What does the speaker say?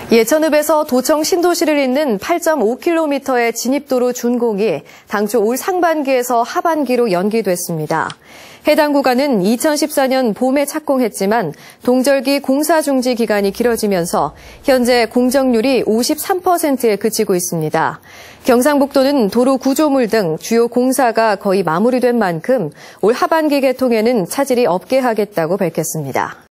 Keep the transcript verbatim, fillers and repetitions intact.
예천읍에서 도청 신도시를 잇는 팔 점 오 킬로미터의 진입도로 준공이 당초 올 상반기에서 하반기로 연기됐습니다. 해당 구간은 이천십사 년 봄에 착공했지만 동절기 공사 중지 기간이 길어지면서 현재 공정률이 오십삼 퍼센트에 그치고 있습니다. 경상북도는 도로 구조물 등 주요 공사가 거의 마무리된 만큼 올 하반기 개통에는 차질이 없게 하겠다고 밝혔습니다.